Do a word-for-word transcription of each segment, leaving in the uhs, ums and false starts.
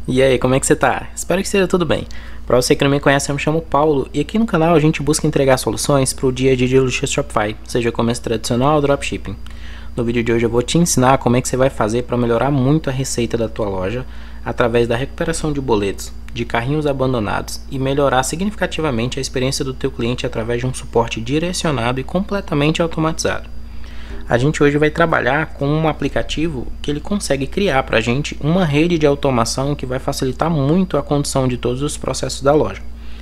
E aí, como é que você tá? Espero que esteja tudo bem. Para você que não me conhece, eu me chamo Paulo e aqui no canal a gente busca entregar soluções para o dia a dia de logística Shopify, seja comércio tradicional ou dropshipping. No vídeo de hoje eu vou te ensinar como é que você vai fazer para melhorar muito a receita da tua loja através da recuperação de boletos, de carrinhos abandonados e melhorar significativamente a experiência do teu cliente através de um suporte direcionado e completamente automatizado. A gente hoje vai trabalhar com um aplicativo que ele consegue criar para a gente uma rede de automação que vai facilitar muito a condução de todos os processos da loja.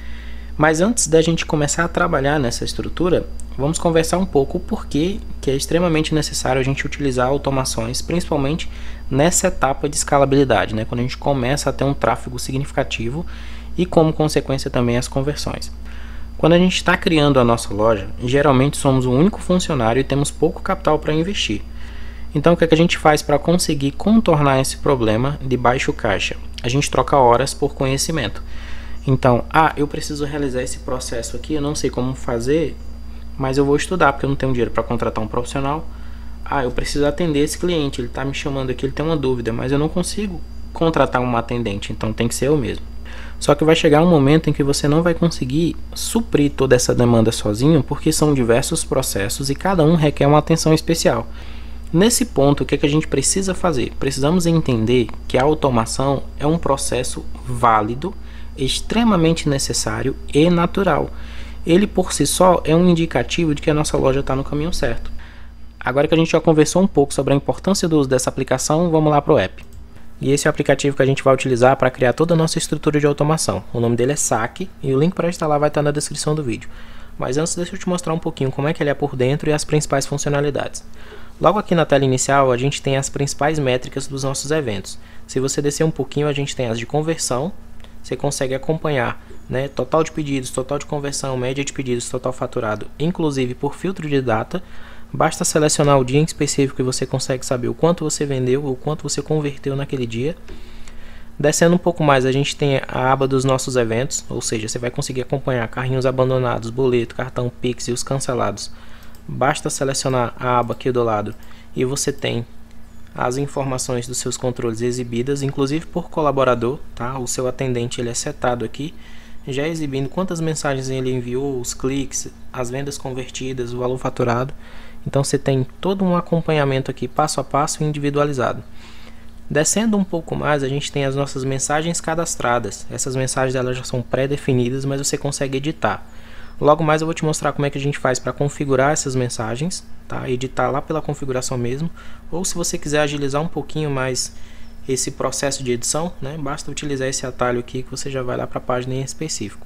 Mas antes da gente começar a trabalhar nessa estrutura, vamos conversar um pouco o porquê que é extremamente necessário a gente utilizar automações, principalmente nessa etapa de escalabilidade, né? Quando a gente começa a ter um tráfego significativo e como consequência também as conversões. Quando a gente está criando a nossa loja, geralmente somos o único funcionário e temos pouco capital para investir. Então o que, é que a gente faz para conseguir contornar esse problema de baixo caixa? A gente troca horas por conhecimento. Então, ah, eu preciso realizar esse processo aqui, eu não sei como fazer, mas eu vou estudar porque eu não tenho dinheiro para contratar um profissional. Ah, eu preciso atender esse cliente, ele está me chamando aqui, ele tem uma dúvida, mas eu não consigo contratar um atendente, então tem que ser eu mesmo. Só que vai chegar um momento em que você não vai conseguir suprir toda essa demanda sozinho, porque são diversos processos e cada um requer uma atenção especial. Nesse ponto, o que, é que a gente precisa fazer? Precisamos entender que a automação é um processo válido, extremamente necessário e natural. Ele por si só é um indicativo de que a nossa loja está no caminho certo. Agora que a gente já conversou um pouco sobre a importância do uso dessa aplicação, vamos lá para o app. E esse é o aplicativo que a gente vai utilizar para criar toda a nossa estrutura de automação. O nome dele é Saque e o link para instalar vai estar na descrição do vídeo. Mas antes, deixa eu te mostrar um pouquinho como é que ele é por dentro e as principais funcionalidades. Logo aqui na tela inicial a gente tem as principais métricas dos nossos eventos. Se você descer um pouquinho, a gente tem as de conversão. Você consegue acompanhar, né, total de pedidos, total de conversão, média de pedidos, total faturado, inclusive por filtro de data. Basta selecionar o dia em específico e você consegue saber o quanto você vendeu ou o quanto você converteu naquele dia. Descendo um pouco mais, a gente tem a aba dos nossos eventos, ou seja, você vai conseguir acompanhar carrinhos abandonados, boleto, cartão Pix e os cancelados. Basta selecionar a aba aqui do lado e você tem as informações dos seus controles exibidas, inclusive por colaborador, tá? O seu atendente ele é setado aqui, já exibindo quantas mensagens ele enviou, os cliques, as vendas convertidas, o valor faturado. Então você tem todo um acompanhamento aqui passo a passo individualizado. Descendo um pouco mais, a gente tem as nossas mensagens cadastradas. Essas mensagens elas já são pré-definidas, mas você consegue editar. Logo mais eu vou te mostrar como é que a gente faz para configurar essas mensagens, tá? Editar lá pela configuração mesmo. Ou se você quiser agilizar um pouquinho mais esse processo de edição, né? Basta utilizar esse atalho aqui que você já vai lá para a página em específico.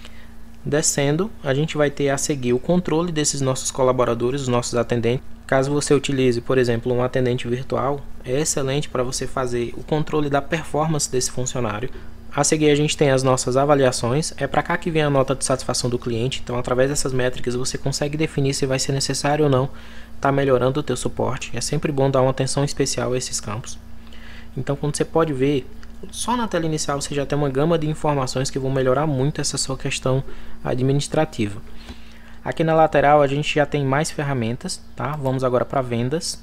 Descendo, a gente vai ter a seguir o controle desses nossos colaboradores, os nossos atendentes. Caso você utilize, por exemplo, um atendente virtual, é excelente para você fazer o controle da performance desse funcionário. A seguir a gente tem as nossas avaliações, é para cá que vem a nota de satisfação do cliente, então através dessas métricas você consegue definir se vai ser necessário ou não estar melhorando o teu suporte. É sempre bom dar uma atenção especial a esses campos. Então, como você pode ver, só na tela inicial você já tem uma gama de informações que vão melhorar muito essa sua questão administrativa. Aqui na lateral a gente já tem mais ferramentas, tá? Vamos agora para vendas.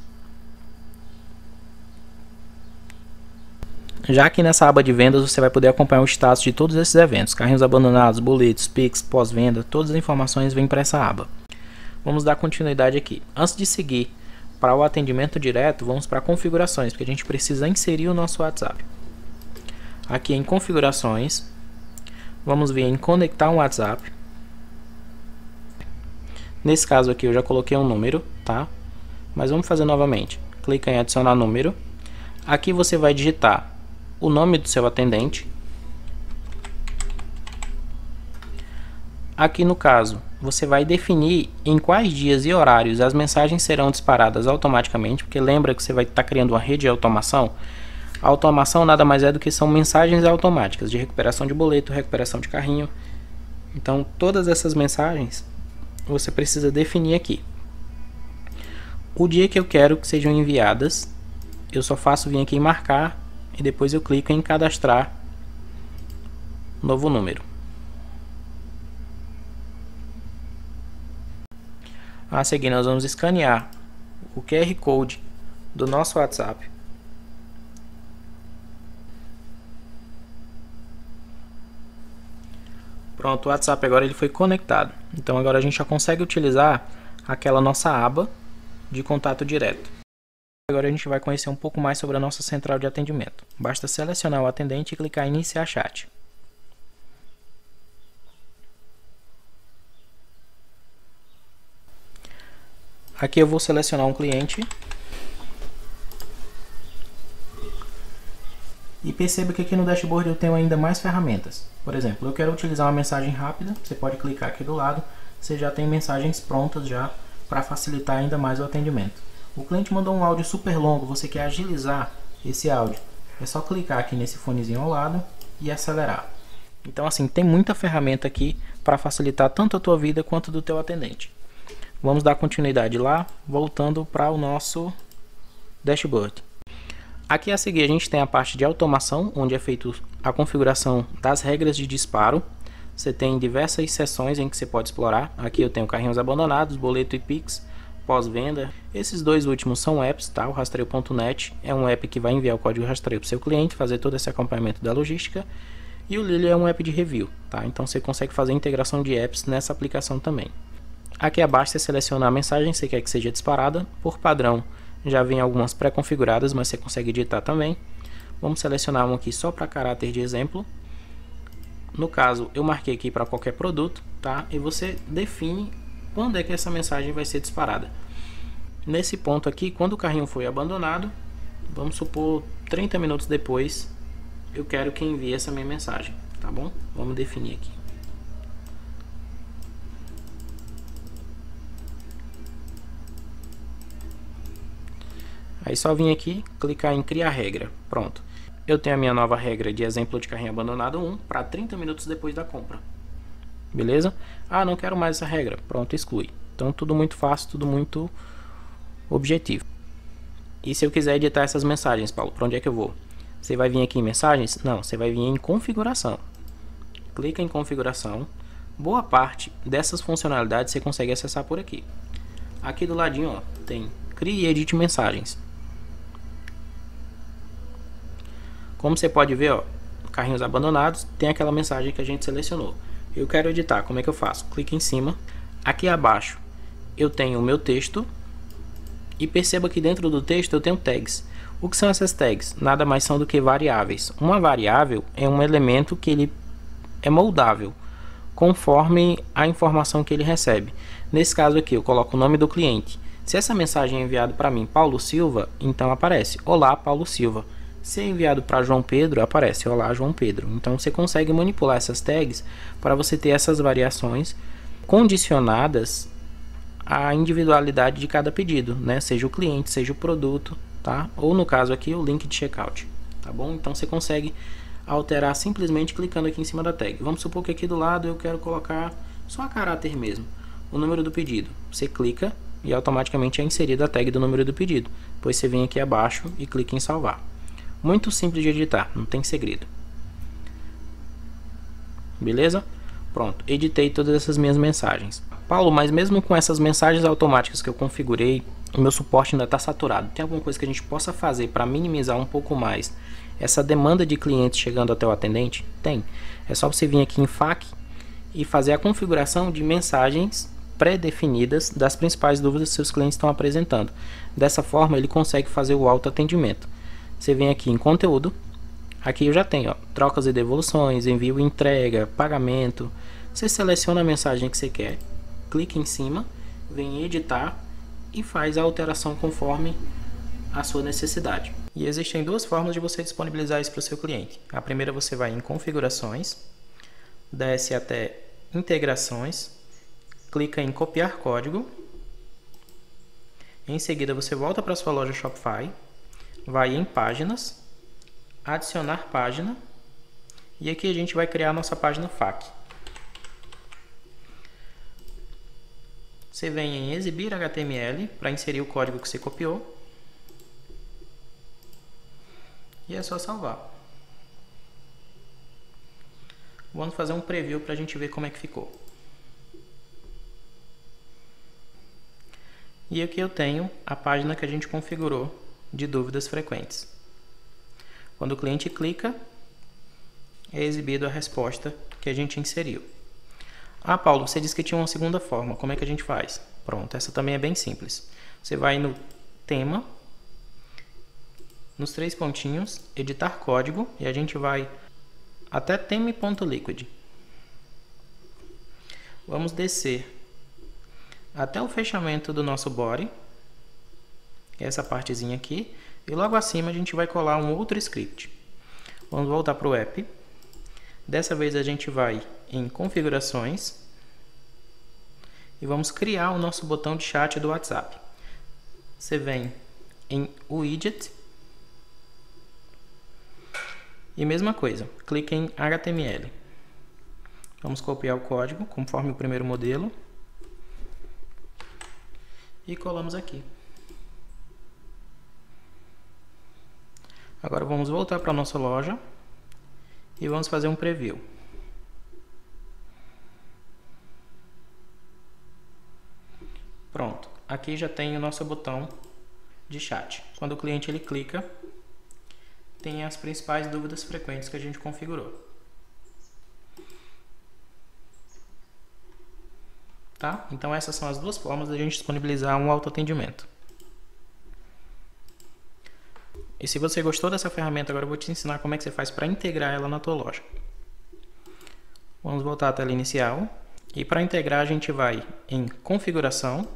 Já aqui nessa aba de vendas você vai poder acompanhar o status de todos esses eventos, carrinhos abandonados, boletos, Pix, pós-venda, todas as informações vêm para essa aba. Vamos dar continuidade aqui. Antes de seguir para o atendimento direto, vamos para configurações, porque a gente precisa inserir o nosso WhatsApp. Aqui em configurações, vamos vir em conectar um WhatsApp. Nesse caso aqui eu já coloquei um número, tá? Mas vamos fazer novamente. Clica em adicionar número. Aqui você vai digitar o nome do seu atendente. Aqui no caso, você vai definir em quais dias e horários as mensagens serão disparadas automaticamente, porque lembra que você vai estar criando uma rede de automação. A automação nada mais é do que são mensagens automáticas de recuperação de boleto, recuperação de carrinho. Então todas essas mensagens você precisa definir aqui. O dia que eu quero que sejam enviadas, eu só faço vir aqui em marcar e depois eu clico em cadastrar novo número. A seguir nós vamos escanear o Q R Code do nosso WhatsApp. Pronto, o WhatsApp agora ele foi conectado. Então agora a gente já consegue utilizar aquela nossa aba de contato direto. Agora a gente vai conhecer um pouco mais sobre a nossa central de atendimento. Basta selecionar o atendente e clicar em iniciar chat. Aqui eu vou selecionar um cliente. E perceba que aqui no dashboard eu tenho ainda mais ferramentas. Por exemplo, eu quero utilizar uma mensagem rápida, você pode clicar aqui do lado, você já tem mensagens prontas já para facilitar ainda mais o atendimento. O cliente mandou um áudio super longo, você quer agilizar esse áudio, é só clicar aqui nesse fonezinho ao lado e acelerar. Então assim, tem muita ferramenta aqui para facilitar tanto a tua vida quanto do teu atendente. Vamos dar continuidade lá, voltando para o nosso dashboard. Aqui a seguir a gente tem a parte de automação, onde é feita a configuração das regras de disparo. Você tem diversas seções em que você pode explorar. Aqui eu tenho carrinhos abandonados, boleto e Pix, pós-venda. Esses dois últimos são apps, tá? O rastreio ponto net é um app que vai enviar o código rastreio para o seu cliente, fazer todo esse acompanhamento da logística. E o Lily é um app de review, tá? Então você consegue fazer integração de apps nessa aplicação também. Aqui abaixo você seleciona a mensagem que você quer que seja disparada. Por padrão, já vem algumas pré-configuradas, mas você consegue editar também. Vamos selecionar um aqui só para caráter de exemplo. No caso, eu marquei aqui para qualquer produto, tá? E você define quando é que essa mensagem vai ser disparada. Nesse ponto aqui, quando o carrinho foi abandonado, vamos supor trinta minutos depois, eu quero que envie essa minha mensagem, tá bom? Vamos definir aqui. Aí só vim aqui, clicar em criar regra. Pronto. Eu tenho a minha nova regra de exemplo de carrinho abandonado um para trinta minutos depois da compra. Beleza? Ah, não quero mais essa regra. Pronto, exclui. Então tudo muito fácil, tudo muito objetivo. E se eu quiser editar essas mensagens, Paulo, para onde é que eu vou? Você vai vir aqui em mensagens? Não, você vai vir em configuração. Clica em configuração. Boa parte dessas funcionalidades você consegue acessar por aqui. Aqui do ladinho, ó, tem crie e edite mensagens. Como você pode ver, ó, carrinhos abandonados, tem aquela mensagem que a gente selecionou. Eu quero editar, como é que eu faço? Clique em cima. Aqui abaixo eu tenho o meu texto. E perceba que dentro do texto eu tenho tags. O que são essas tags? Nada mais são do que variáveis. Uma variável é um elemento que ele é moldável conforme a informação que ele recebe. Nesse caso aqui eu coloco o nome do cliente. Se essa mensagem é enviada para mim, Paulo Silva, então aparece Olá, Paulo Silva. Se é enviado para João Pedro, aparece Olá, João Pedro. Então você consegue manipular essas tags para você ter essas variações condicionadas à individualidade de cada pedido, né? Seja o cliente, seja o produto, tá? Ou no caso aqui o link de checkout, tá bom? Então você consegue alterar simplesmente clicando aqui em cima da tag. Vamos supor que aqui do lado eu quero colocar só a caráter mesmo, o número do pedido. Você clica e automaticamente é inserida a tag do número do pedido. Depois você vem aqui abaixo e clica em salvar. Muito simples de editar, não tem segredo. Beleza? Pronto, editei todas essas minhas mensagens. Paulo, mas mesmo com essas mensagens automáticas que eu configurei, o meu suporte ainda está saturado. Tem alguma coisa que a gente possa fazer para minimizar um pouco mais essa demanda de clientes chegando até o atendente? Tem. É só você vir aqui em F A Q e fazer a configuração de mensagens pré-definidas das principais dúvidas que seus clientes estão apresentando. Dessa forma ele consegue fazer o autoatendimento. Você vem aqui em conteúdo, aqui eu já tenho ó, trocas e devoluções, envio e entrega, pagamento. Você seleciona a mensagem que você quer, clica em cima, vem em editar e faz a alteração conforme a sua necessidade. E existem duas formas de você disponibilizar isso para o seu cliente. A primeira, você vai em configurações, desce até integrações, clica em copiar código, em seguida você volta para a sua loja Shopify, vai em páginas, adicionar página, e aqui a gente vai criar a nossa página F A Q. Você vem em exibir H T M L para inserir o código que você copiou, e é só salvar. Vamos fazer um preview para a gente ver como é que ficou. E aqui eu tenho a página que a gente configurou de dúvidas frequentes. Quando o cliente clica, é exibido a resposta que a gente inseriu. Ah, Paulo, você disse que tinha uma segunda forma. Como é que a gente faz? Pronto, essa também é bem simples. Você vai no tema, nos três pontinhos, editar código, e a gente vai até theme.liquid. Vamos descer até o fechamento do nosso body, essa partezinha aqui, e logo acima a gente vai colar um outro script. Vamos voltar para o app. Dessa vez a gente vai em configurações e vamos criar o nosso botão de chat do WhatsApp. Você vem em widget e mesma coisa, clica em H T M L. Vamos copiar o código conforme o primeiro modelo e colamos aqui. Agora vamos voltar para a nossa loja e vamos fazer um preview. Pronto, aqui já tem o nosso botão de chat. Quando o cliente ele clica, tem as principais dúvidas frequentes que a gente configurou. Tá? Então essas são as duas formas de a gente disponibilizar um autoatendimento. E se você gostou dessa ferramenta, agora eu vou te ensinar como é que você faz para integrar ela na tua loja. Vamos voltar à tela inicial. E para integrar a gente vai em configuração.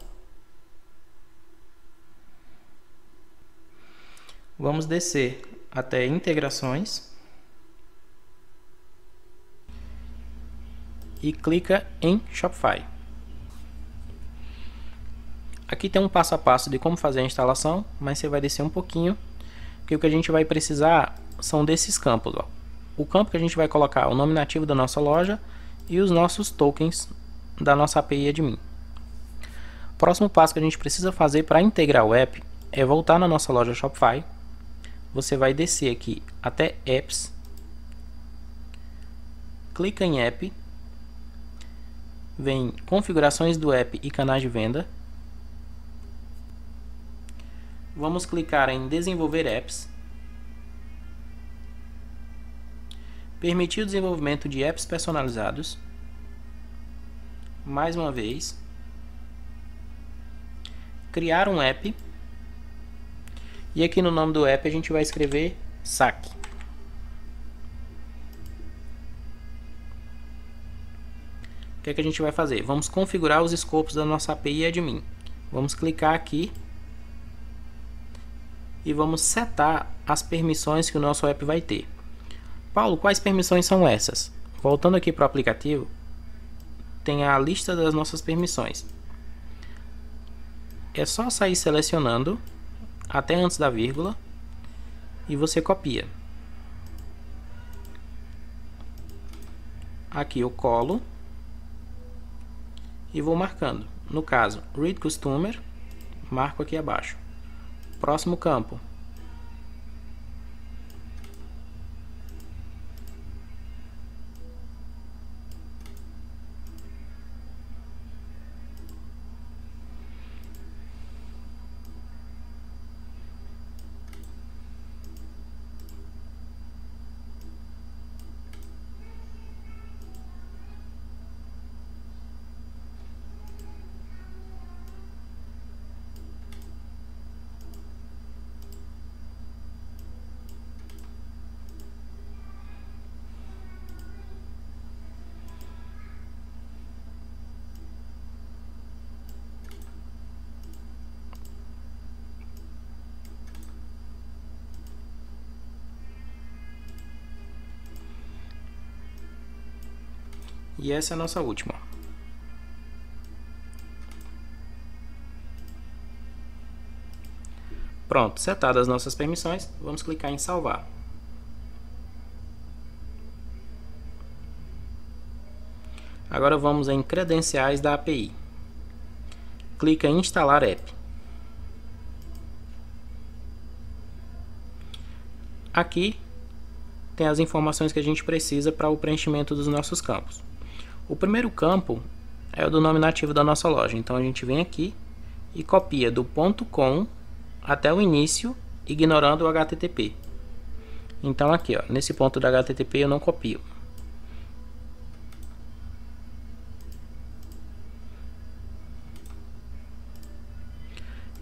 Vamos descer até integrações. E clica em Shopify. Aqui tem um passo a passo de como fazer a instalação, mas você vai descer um pouquinho. Porque o que a gente vai precisar são desses campos. Ó. O campo que a gente vai colocar o nome nativo da nossa loja e os nossos tokens da nossa A P I admin. O próximo passo que a gente precisa fazer para integrar o app é voltar na nossa loja Shopify. Você vai descer aqui até Apps, clica em App, vem Configurações do app e canais de venda. Vamos clicar em Desenvolver Apps. Permitir o desenvolvimento de apps personalizados. Mais uma vez. Criar um app. E aqui no nome do app a gente vai escrever saque. O que é que a gente vai fazer? Vamos configurar os escopos da nossa A P I admin. Vamos clicar aqui. E vamos setar as permissões que o nosso app vai ter. Paulo, quais permissões são essas? Voltando aqui para o aplicativo, tem a lista das nossas permissões. É só sair selecionando até antes da vírgula e você copia. Aqui eu colo e vou marcando. No caso, Read Customer, marco aqui abaixo. Próximo campo. E essa é a nossa última. Pronto, setadas as nossas permissões, vamos clicar em salvar. Agora vamos em credenciais da A P I. Clica em instalar app. Aqui tem as informações que a gente precisa para o preenchimento dos nossos campos. O primeiro campo é o do nome nativo da nossa loja. Então a gente vem aqui e copia do ponto .com até o início, ignorando o H T T P. Então aqui, ó, nesse ponto do H T T P eu não copio.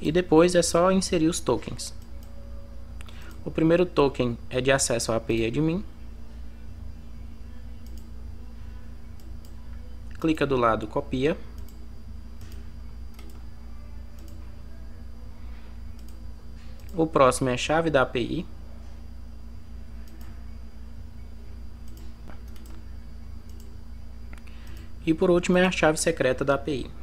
e depois é só inserir os tokens. O primeiro token é de acesso à A P I Admin. Clica do lado, copia. O próximo é a chave da A P I. E por último é a chave secreta da A P I.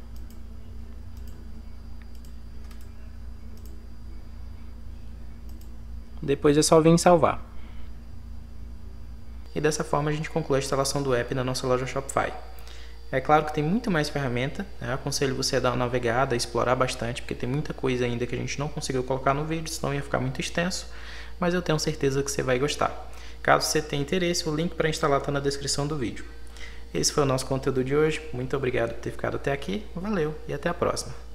Depois é só vir salvar. E dessa forma a gente conclui a instalação do app na nossa loja Shopify. É claro que tem muito mais ferramenta, né? Aconselho você a dar uma navegada, a explorar bastante, porque tem muita coisa ainda que a gente não conseguiu colocar no vídeo, senão ia ficar muito extenso, mas eu tenho certeza que você vai gostar. Caso você tenha interesse, o link para instalar está na descrição do vídeo. Esse foi o nosso conteúdo de hoje, muito obrigado por ter ficado até aqui, valeu e até a próxima.